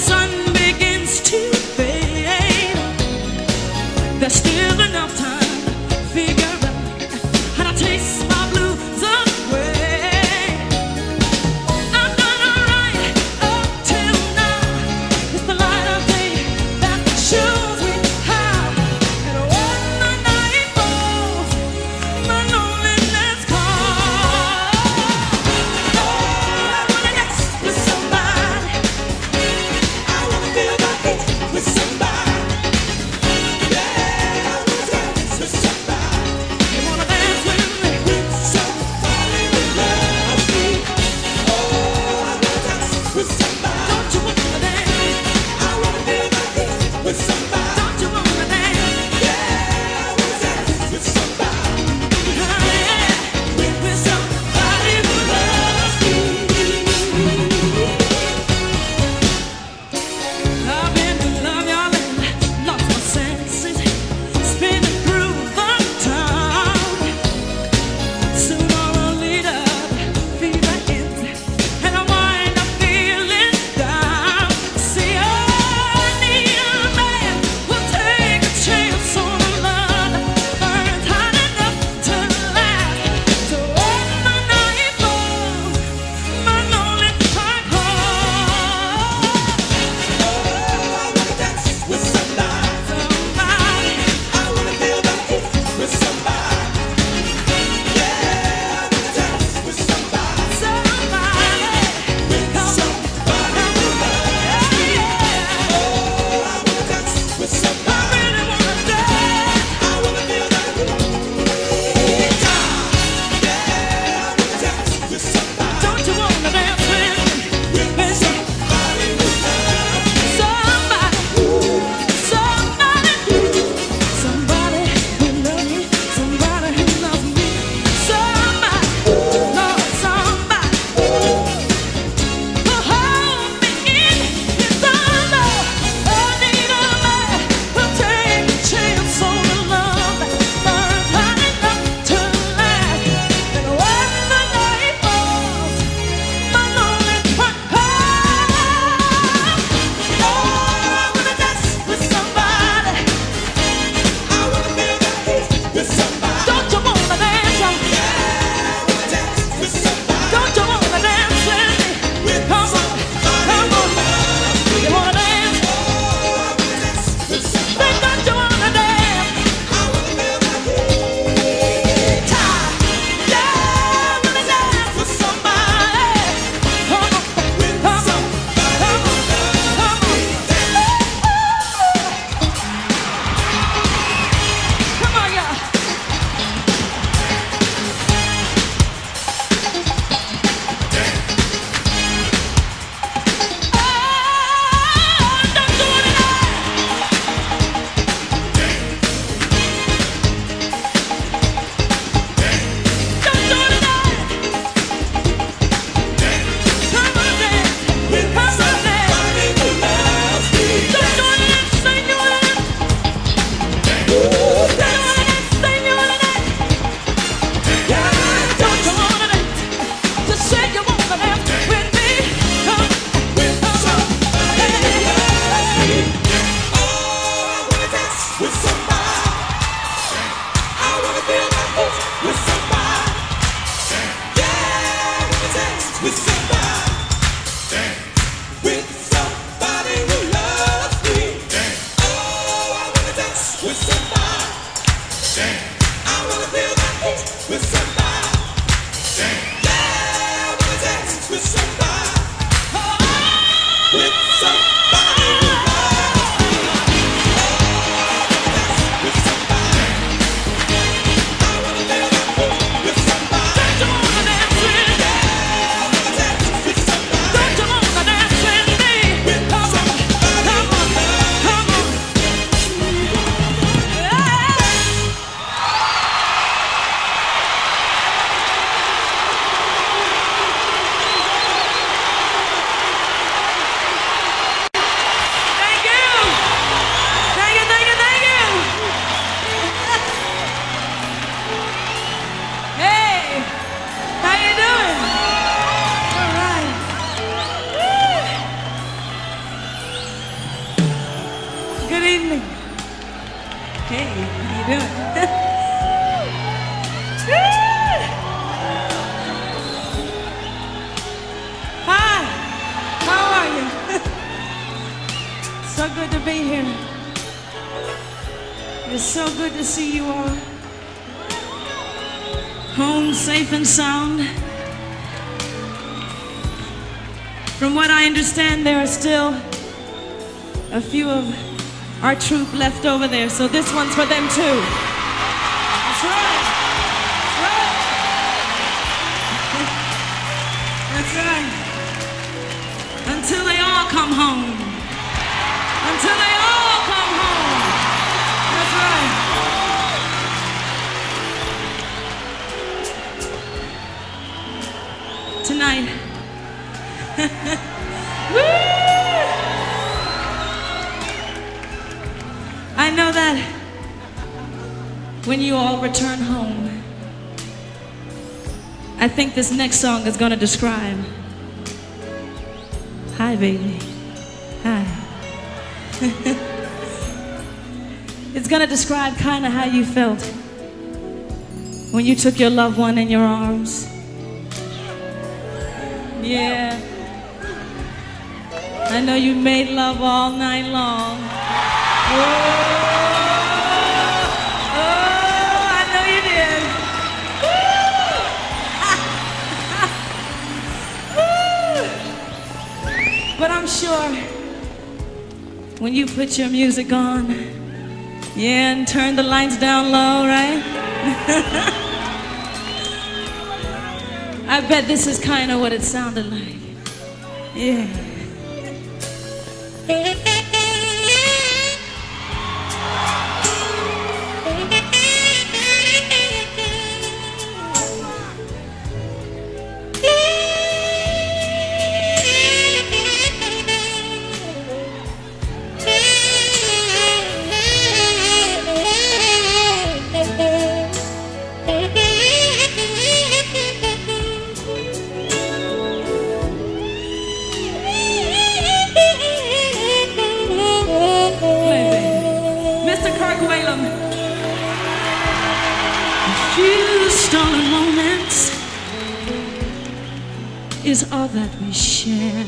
sun begins to fade, there's still enough time to figure out how to taste my blues away. I've done alright up till now. It's the light of day that shows me how. And when the night falls, my loneliness calls. Oh, I wanna dance with somebody. I wanna so good to be here. It's so good to see you all. Home safe and sound. From what I understand, there are still a few of our troop left over there, so this one's for them too. That's right. That's right. Until they all come home. Until they all come home. That's right. Tonight. I know that when you all return home, I think this next song is going to describe. Hi, baby. Hi. It's going to describe kind of how you felt when you took your loved one in your arms. Yeah. I know you made love all night long. Oh, I know you did. But I'm sure when you put your music on, yeah, and turn the lights down low, right? I bet this is kind of what it sounded like. Yeah. Stolen moments is all that we share.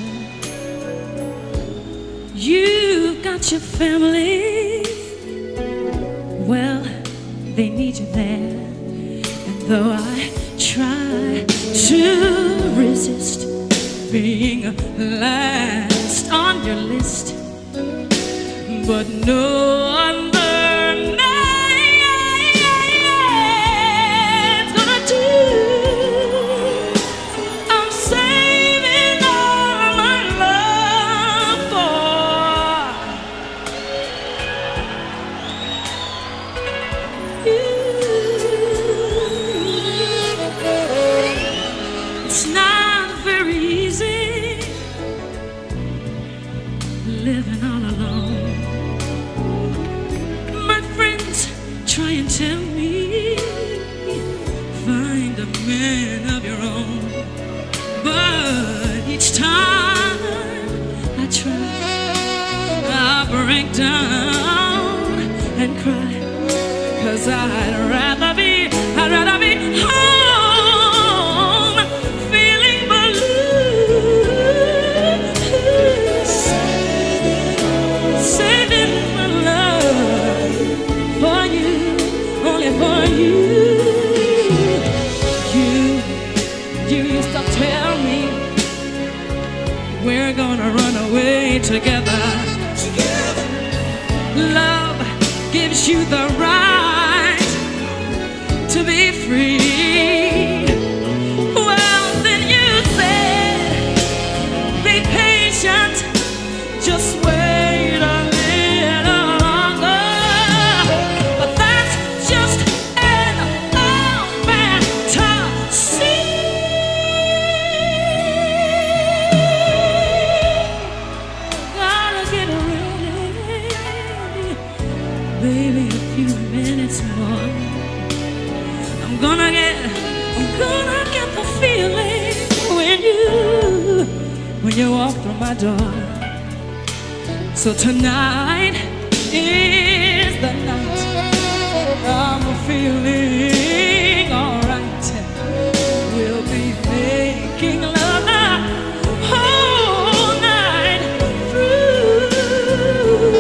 You've got your family, well, they need you there. And though I try to resist being last on your list, but no other living all alone. My friends try and tell me, find a man of your own. But each time I try, I break down and cry. 'Cause I'd rather be home, feeling blue, saving my love for you, only for you. You used to tell me we're gonna run away together. Love gives you the right to be free. Well, then you said, be patient, just wait a little longer. But that's just an old fantasy. Gotta get ready, baby, a few minutes more. I'm gonna get the feeling when you walk through my door. So tonight is the night I'm feeling alright. We'll be making love the whole night through.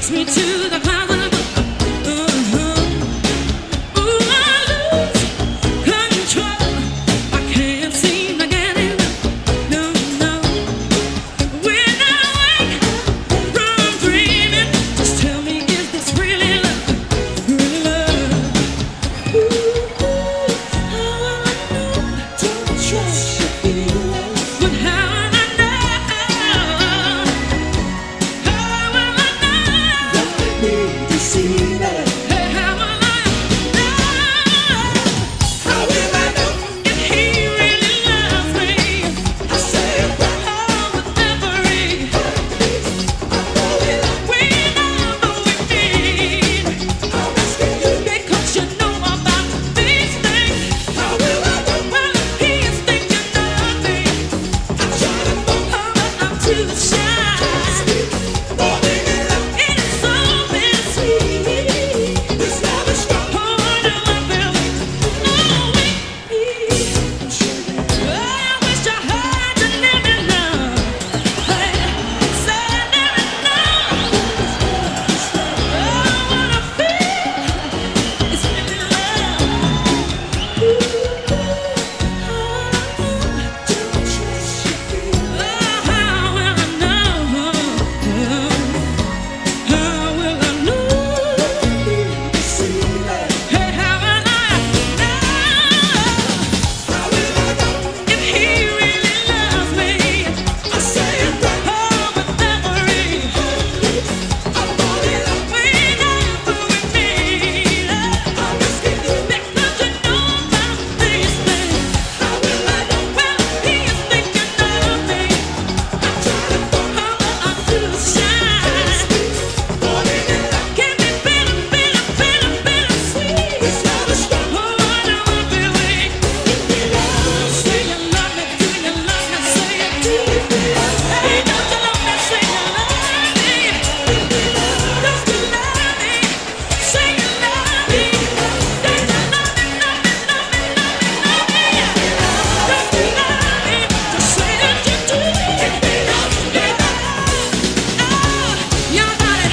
me to the clouds above. Ooh, I lose control. I can't seem to get enough. No, no. When I wake from dreaming, just tell me, is this really love? Really love? Ooh, how will I know? Don't trust your feelings. But how will I know? How will I know? Let me deceive it. Hey, how will I know? How will I know if he really loves me? I say it right. Oh, with every we know we need. I'm asking you because you know about these things. How will I know? Well, if he is thinking of me, I'm trying to know how I'm too shy. Falling in love, it's so bittersweet. This love is strong. Oh, do I feel it? Oh, we. Oh, I wish I had to live in love. Hey, said there is love. Oh, what I feel is really love. Ooh, don't trust your feelings. Oh, how will I know? How will I know? Hey, how will I know? How will I know if he really loves me? I say it right. Oh, with every I'm falling in love. We know we need. I'm asking you because you know about these things. How will I know? Well, he is thinking of me. I'm trying to find how I'm too shy. Falling in love can be bitter, bitter, bitter, bittersweet. This love is strong. Oh, I know I feel weak. Say you love me, do you love me? Say it, do you? Hey, don't you love me? Say you love me. Don't you love me? Say you love me. Don't you love me, love me, love me, love me, love me? Don't you love me? Just say that you do. Y'all got it.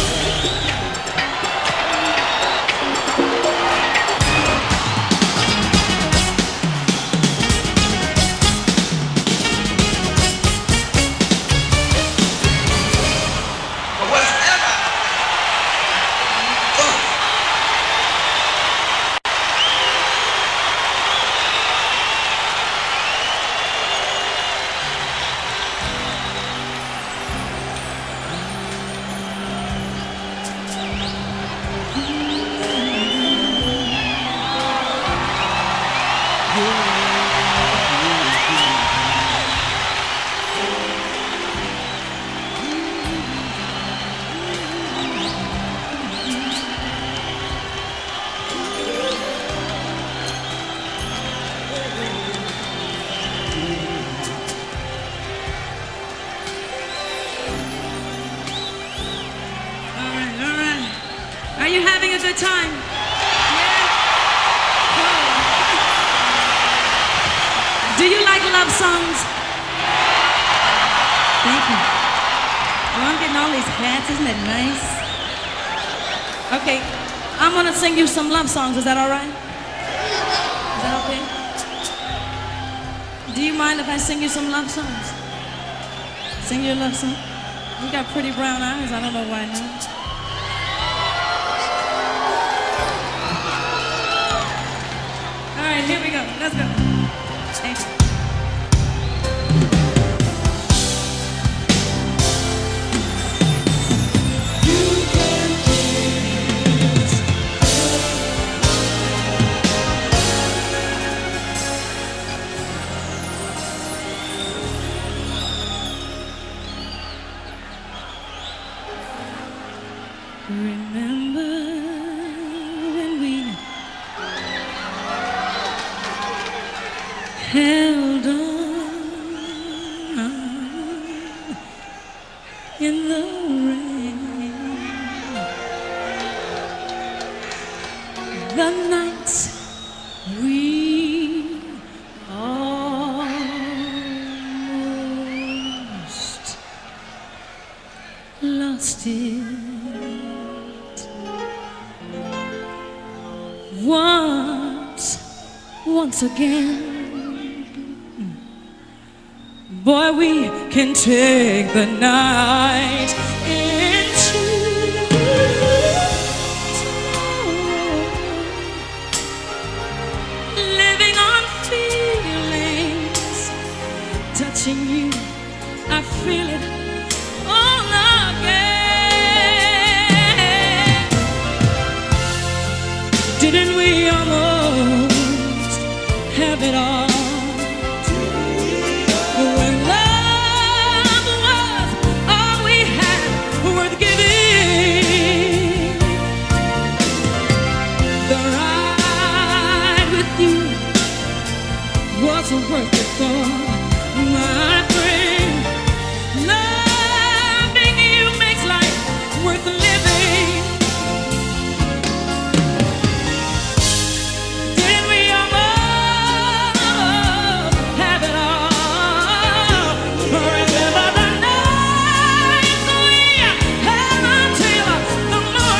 All right. Are you having a good time? Yeah? Cool. Do you like love songs? Thank you. Oh, I'm getting all these hats. Isn't that nice? Okay, I'm gonna sing you some love songs. Is that all right? Is that okay? Do you mind if I sing you some love songs? Sing your love song. You got pretty brown eyes. I don't know why not. All right, here we go. Let's go. Thank you. Remember when we held on in the rain, the nights we almost lost it once again. Boy, we can take the night into living on feelings, touching you, I feel it all again. Didn't we almost have it all? Worth it for my friend. Loving you makes life worth living. Didn't we almost have it all? Remember the nights we had until the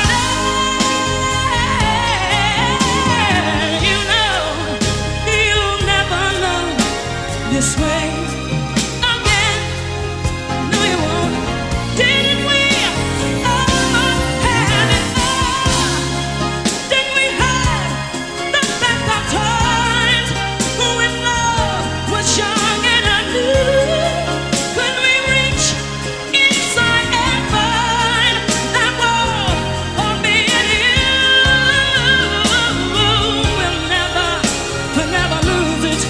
morning. You know, you'll never know this way again. No, you won't. Didn't we almost have it all? Didn't we have the best of times when love was young and anew? Could we reach inside and find that world for me and you? We'll never lose it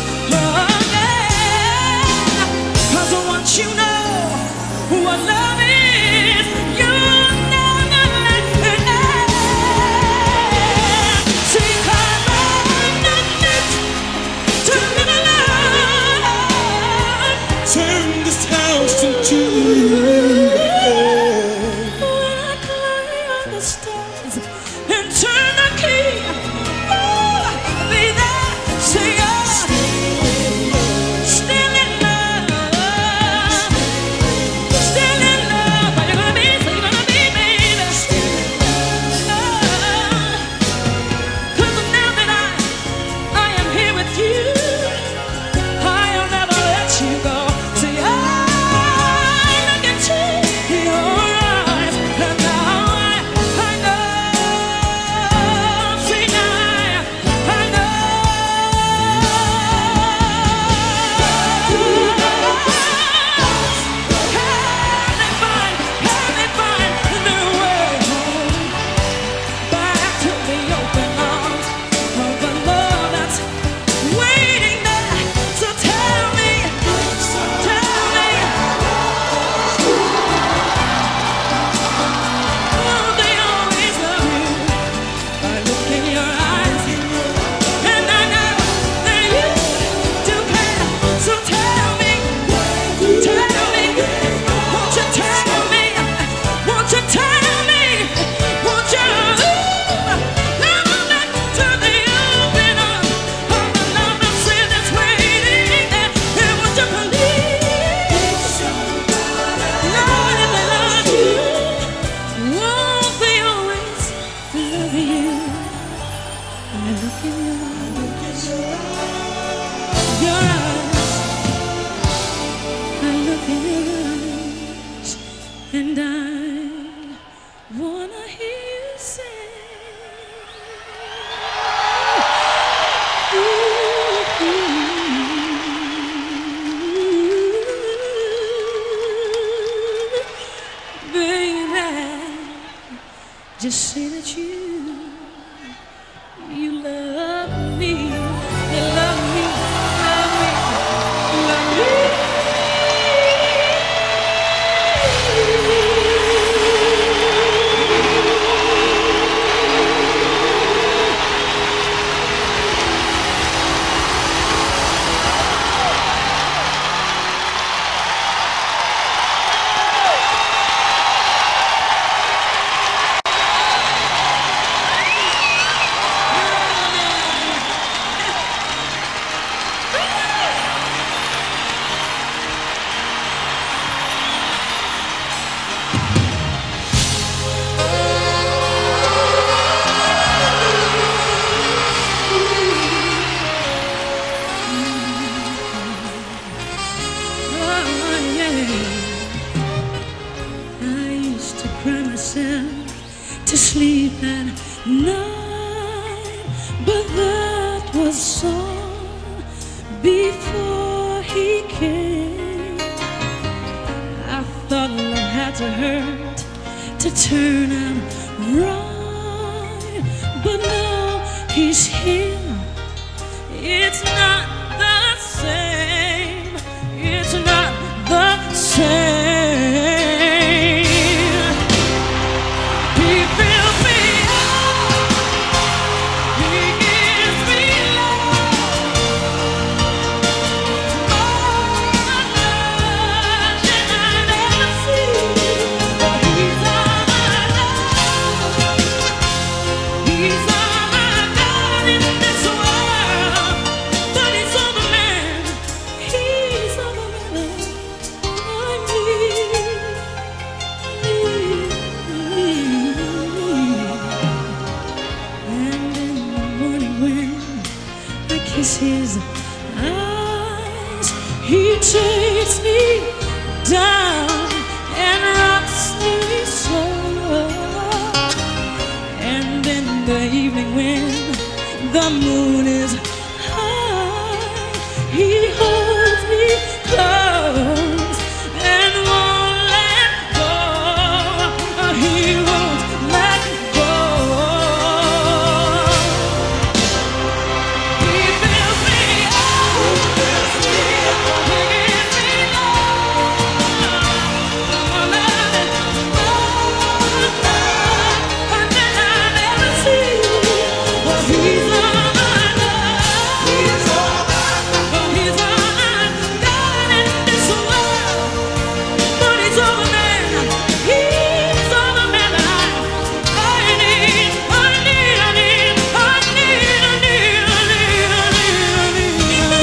again. Once you know what love is, you'll never let it end. See, I'm not meant to live alone. Turn this house into when I climb up the stairs and turn the key, oh, be there, say still in love. And I wanna hear you say, baby, just say that you love me, you love me, love me, love me. himself to sleep at night, but that was all before he came. I thought love had to hurt to turn out right, but now he's here. It's not the same. It's not the same. He fills me up. He gives me love. More love than I've ever seen. He's all my love. He's all my God in this world. But he's all the man. He's all the man I need. And in the morning when I kiss his eyes, he takes me down and rocks me slow. And in the evening when the moon is high, he holds me close and won't let go. He won't let go. He fills me up. He gives me love. More love than I've ever seen. He's all my love. He's all my God in this world. But he's all the man. He's all the man that I need. I need. I need. I need. I need. I need.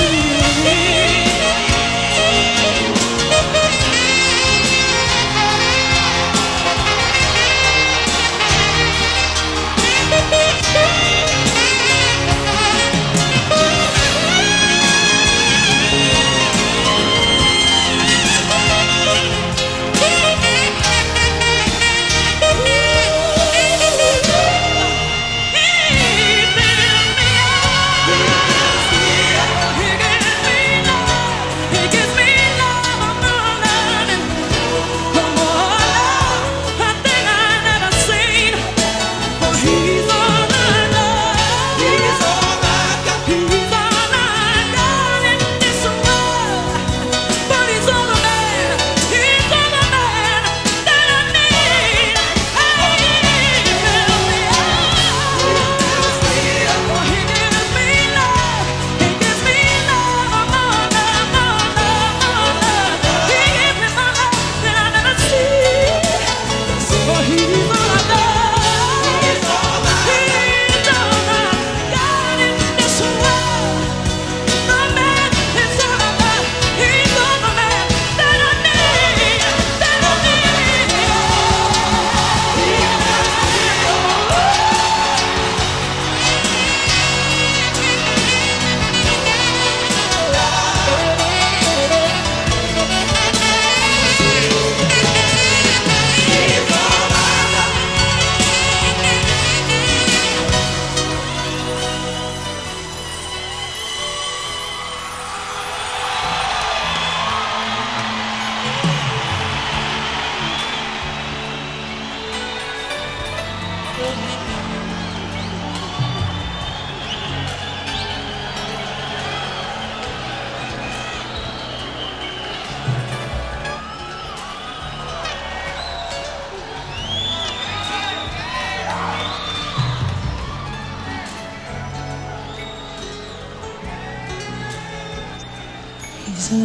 He's all the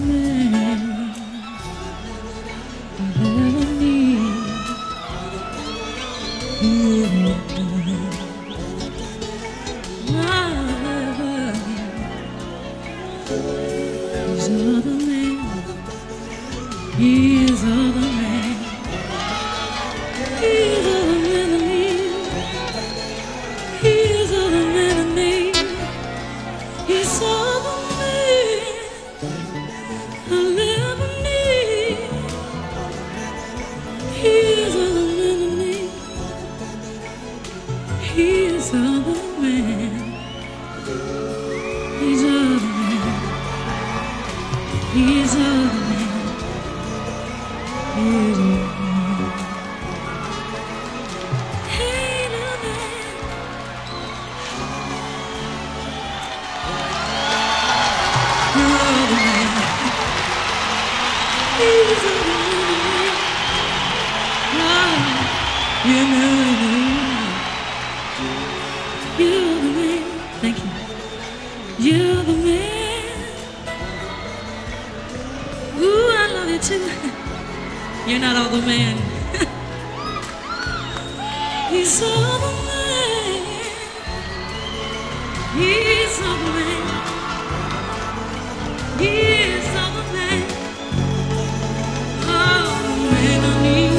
man I ever need. He's all the man I ever need. He's all the man. He's all the man. He's all the man I need. He's all the man I need. He's all the I'll ever need. He's all the man I need. He's other man. He's other man. He's other man. He's other man. Hey, little man. You're other man. He's other man. Oh, you know. You're the man. Thank you. You're the man. Ooh, I love you too. You're not all the man. He's all the man. He's all the man. He's all the man. Oh, man, I need.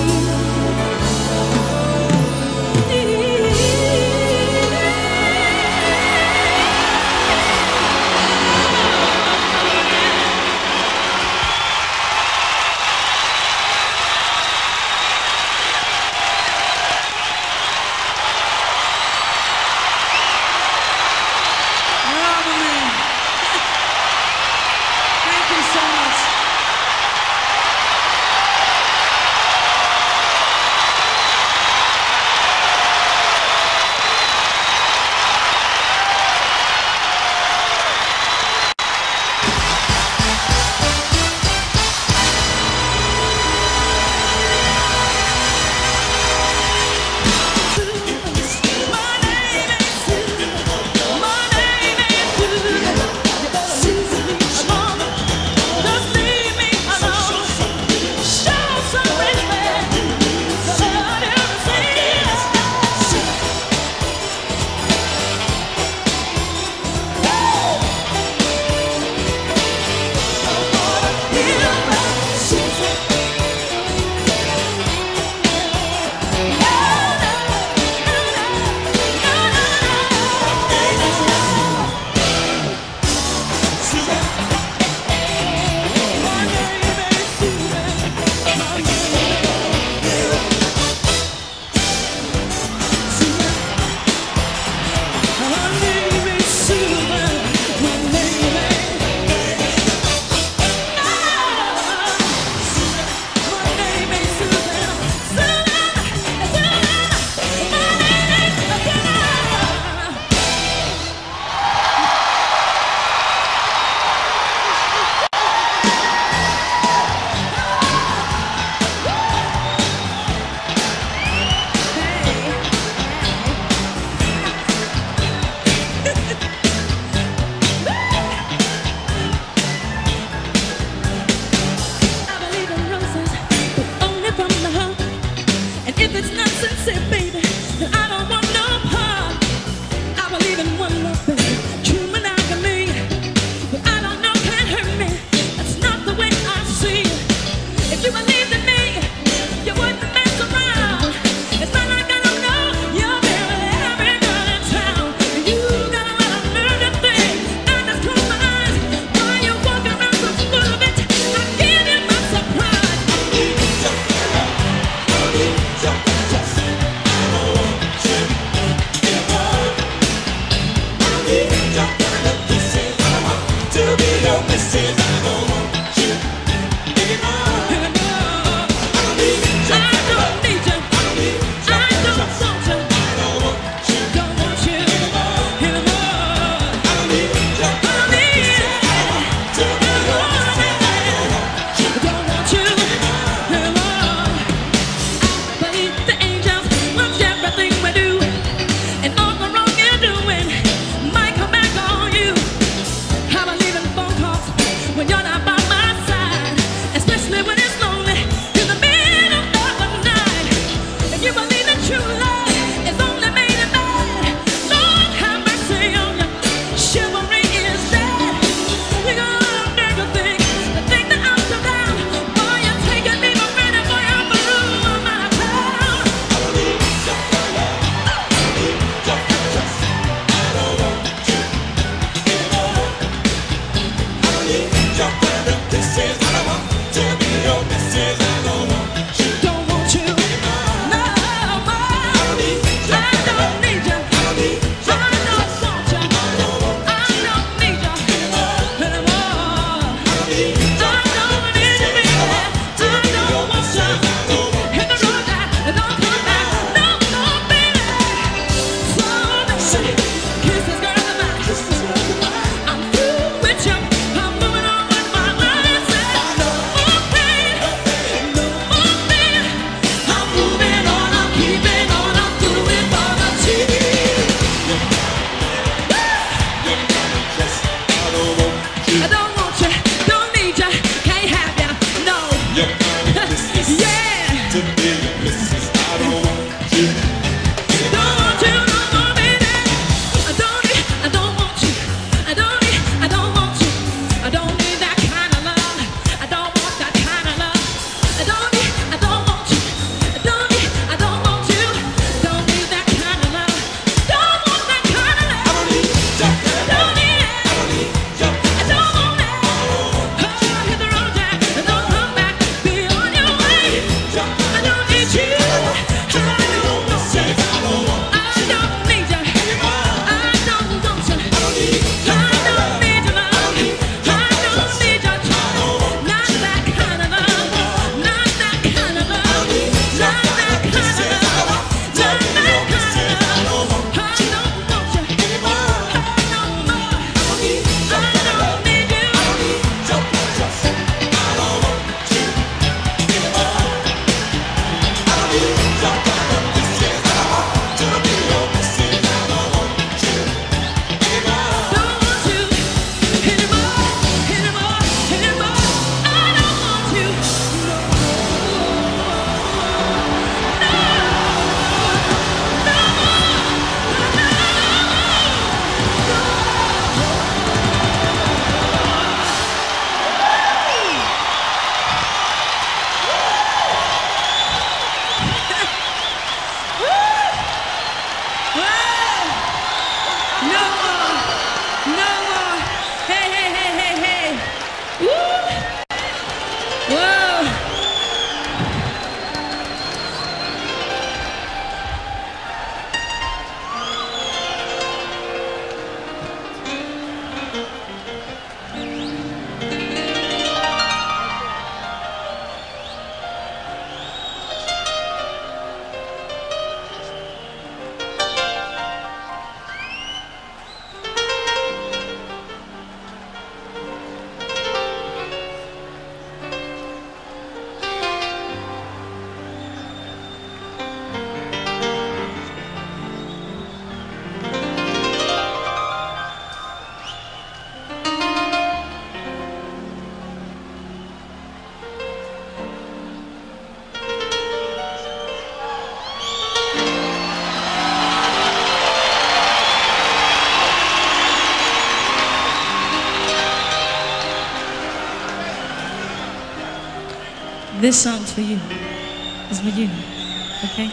This song's for you. It's for you. Okay?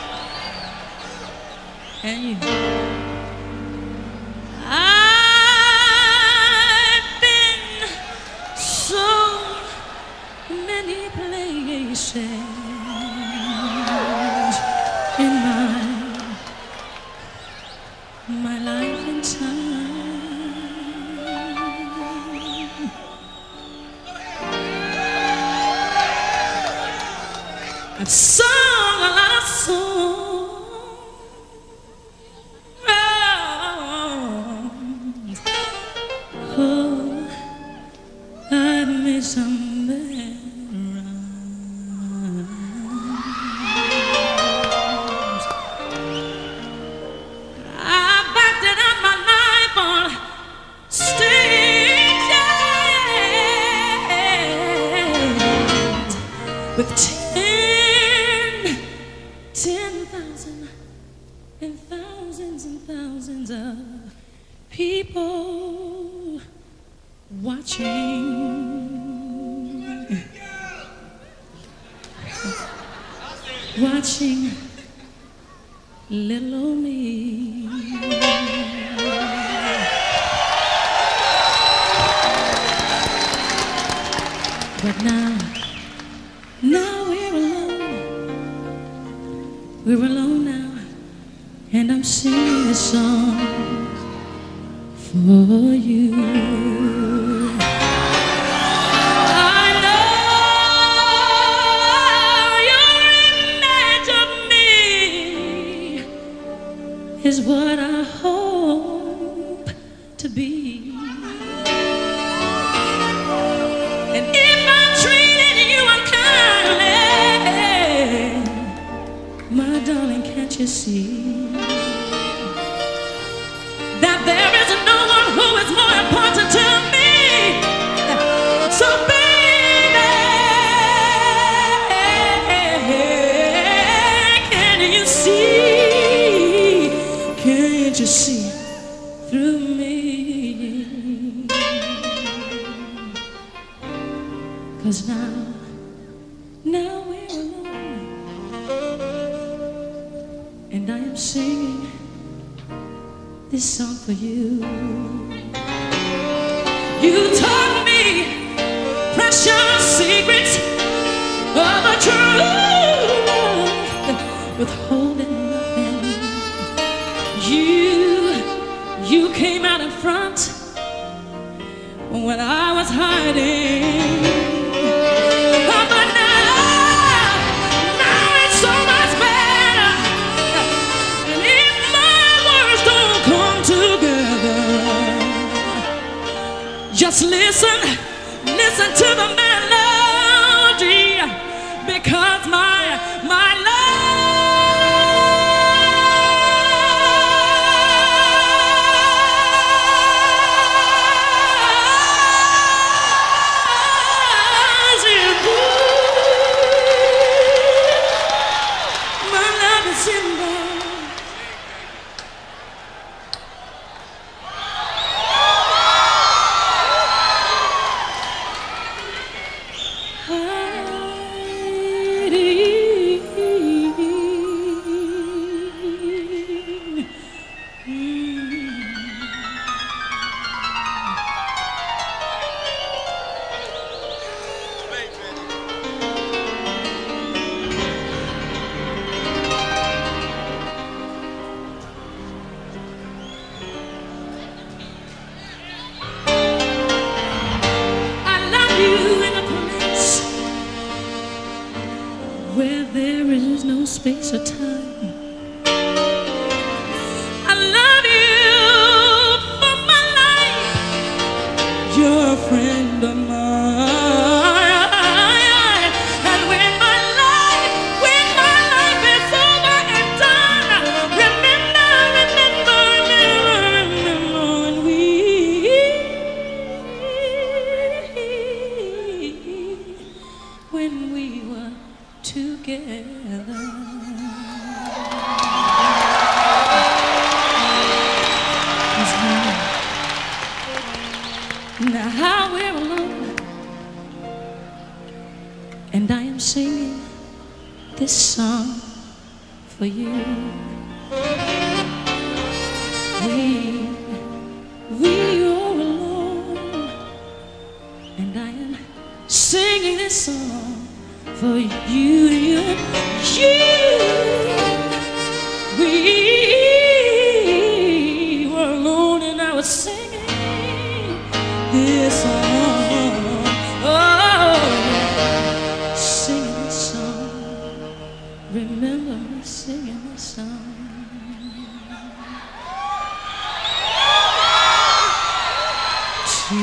And you. I've been so many places in my life and time. I've sung a lot of songs. Oh, I've made some bad rhymes. I've acted out my life on stages with 10,000 and thousands of people watching, watching little old me. But now we're alone. We're alone now, and I'm singing a song for you. I know your image of me is what I hope to be. And if I'm treating you unkindly, my darling, can't you see that there is no one who is more important to me? So baby, can you see you see through me. 'Cause now we're alone, and I am singing this song for you. You taught me precious secrets of the truth, withholding nothing. You came out in front when I was hiding. But now it's so much better. And if my words don't come together, just listen to the melody, because my love is good. My love is in there. Where there is no space or time, I love you for my life. You're a friend of mine, and when my life is over and done, remember when we were together. Now we're alone, and I am singing this song for you. We are alone, and I am singing this song for you. We were alone, and I was singing this song. Oh, singing this song. Remember me singing this song. To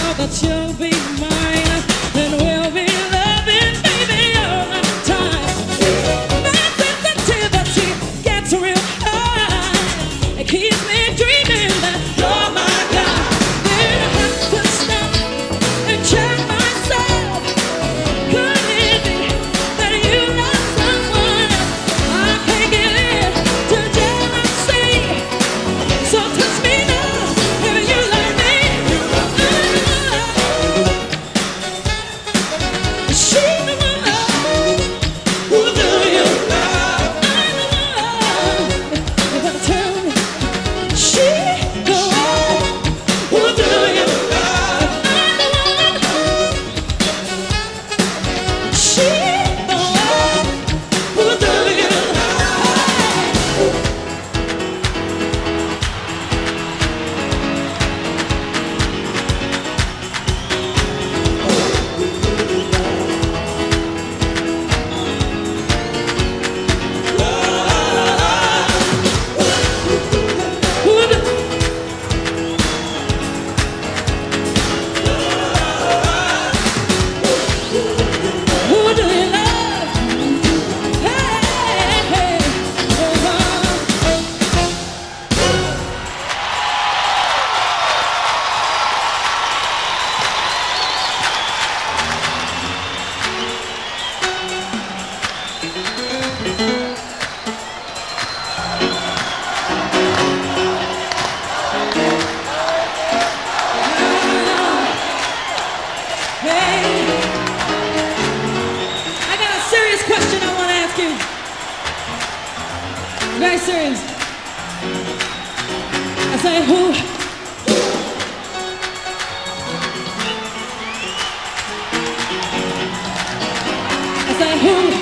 know that you'll be mine, and we'll be loving, baby, all the time. My sensitivity gets real high. It keeps me dreaming that you're my guy. Then I have to stop and check myself. Could it be that you love someone else? I can't get into jealousy. So touch me now if you like me. She the one. Who do you love? I'm the one. You gotta tell me. She the one. Who do you love? I'm the one. She the one. Who do you love? Who do Who do you love? Hey, hey, hey. I got a serious question I want to ask you. Very serious. I say who? I say who?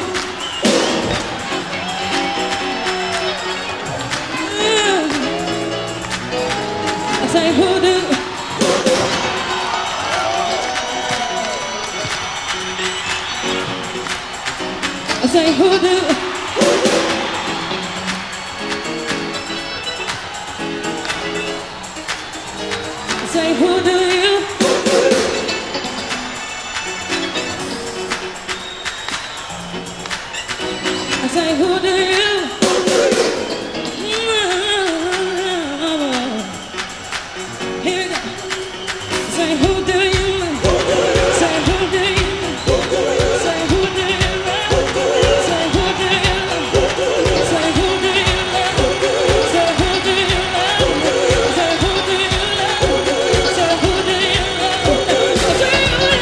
I say who do? I say who do? I say who do you? I say who do you? Here we go. Say who do you love? Say who do you love? Say who do you love? Say who do you love? Say who do you love? Say who do you love? Say who do you love? Say who do you love? Say who do you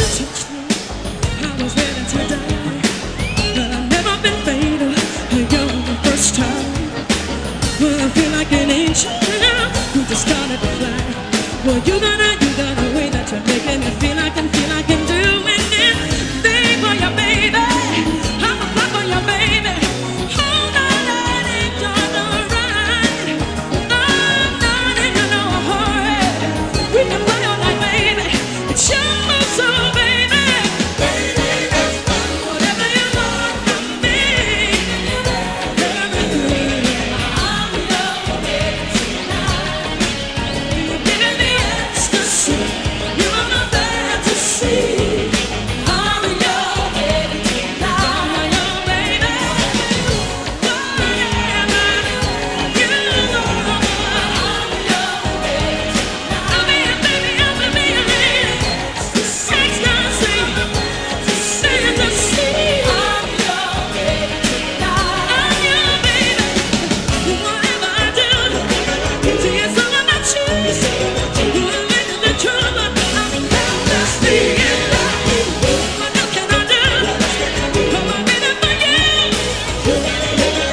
touched me, I was ready to die. But I've never been fatal, you're the first time. Well, I feel like an angel who just started to fly. Well, you got a way that you're making me feel I can do anything for you, baby. I'm a fly for you, baby. Hold on, that ain't gonna ride. I'm not in no hurry. We can fly all night, baby. It's your soul, baby. Baby, that's fun. Whatever you want from me. I'm your baby tonight. You're giving me ecstasy. You're my fantasy. I'm your baby tonight. I'm your baby. Whatever you want. I'm your baby tonight. I'll be a baby. I'll be a lady. Ecstasy. Fantasy. I'm your baby tonight. I'm your baby. Whatever I do, it's all about you. You're in the trouble. I'm fantasy in love. What else can I do? I'm a baby for you.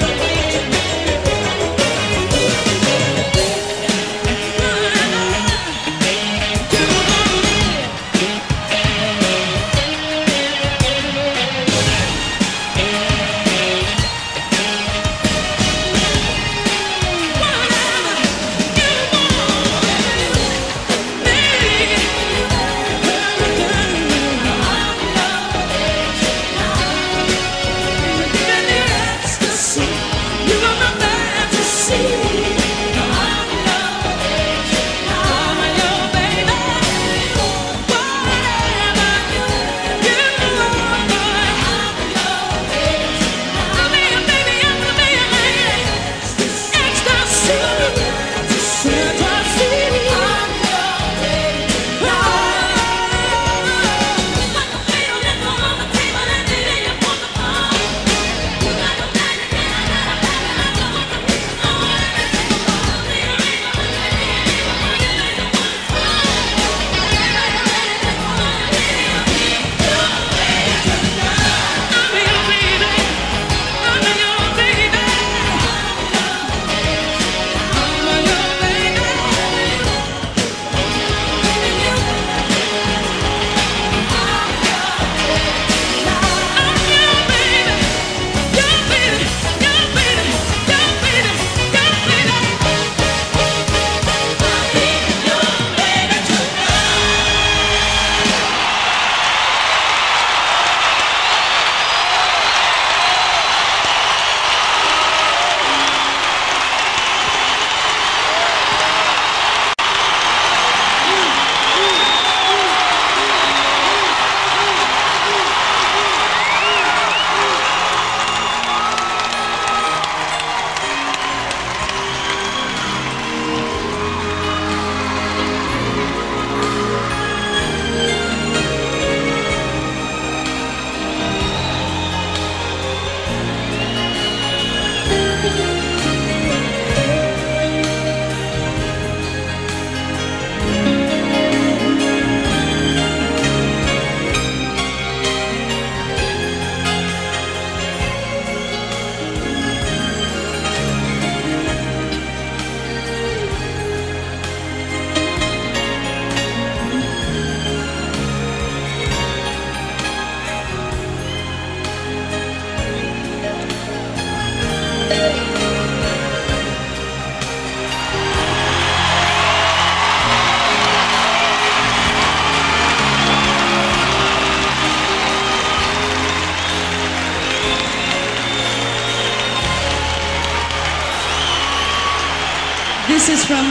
This is from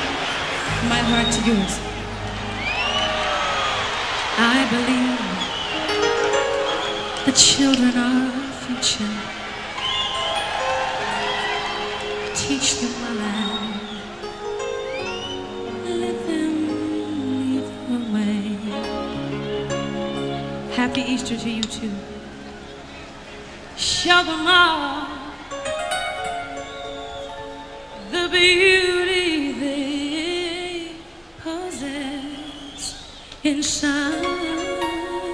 my heart to yours. I believe the children are our future. Teach them well and let them lead the way. Happy Easter to you too. Show them all the beauty they possess inside.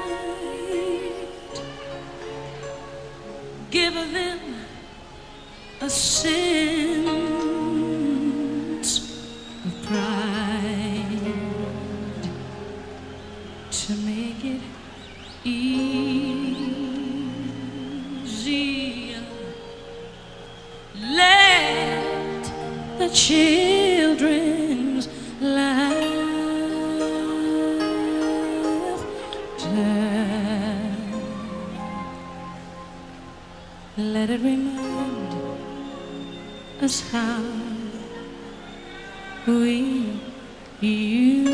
give them a sense of pride to make it easier. Let the children's laughter, let it remind us how we used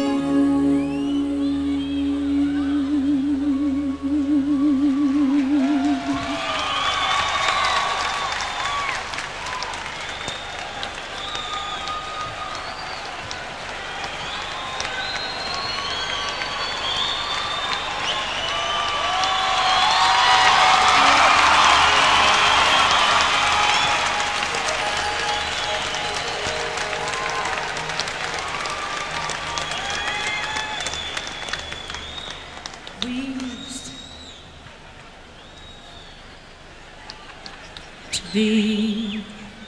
to be.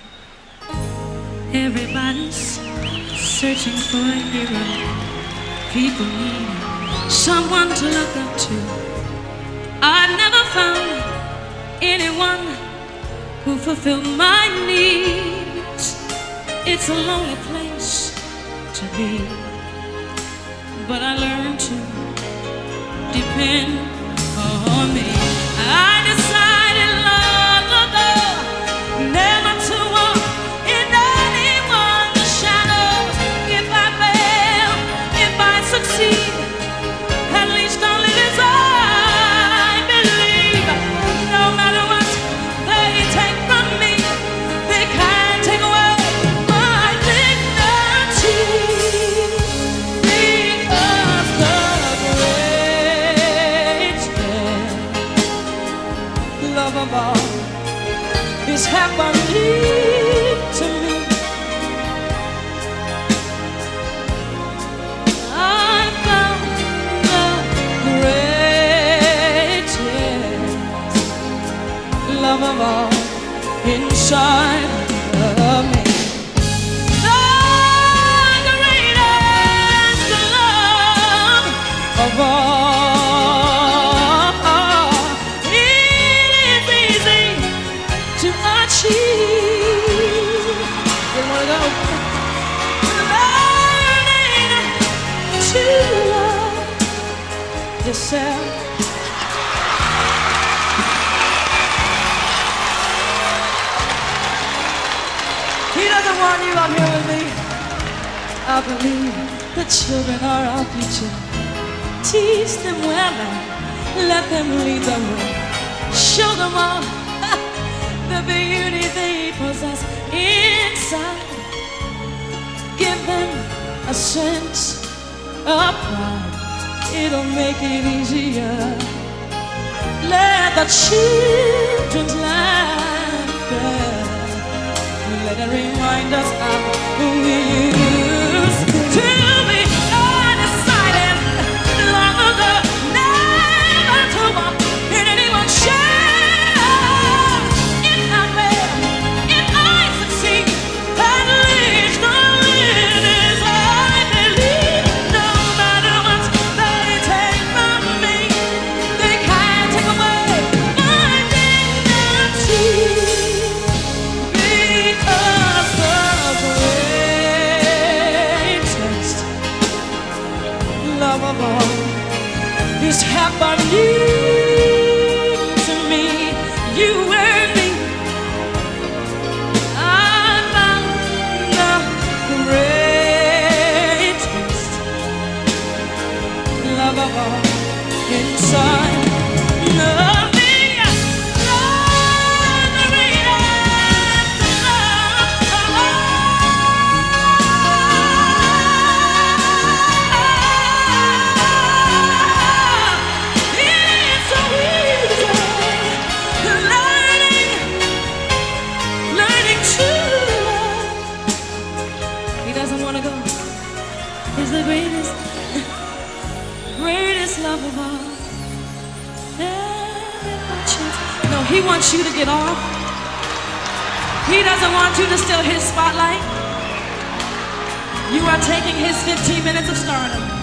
Everybody's searching for a hero. People need someone to look up to. I've never found anyone who fulfilled my needs. It's a lonely place to be, but I learned to depend on me. I decided long ago never to walk in anyone's shadows. If I fail, if I succeed, at least I'll live as I believe. No matter what they take from me, they can't take away my dignity, because the love of all is happening to me. I found the greatest love of all inside of me. The greatest love of all. Yourself. He doesn't want you out here with me. I believe the children are our future. Teach them well and let them lead the way. Show them all the beauty they possess inside. Give them a sense of pride. It'll make it easier. Let the children's laughter, let it remind us how we used to be. I decided long ago never to walk in anyone's shadows. If I fail, if I succeed, at least I'll live as I believe. No matter what they take from me, they can't take away my dignity, because the greatest He wants you to get off. He doesn't want you to steal his spotlight. You are taking his 15 minutes of stardom.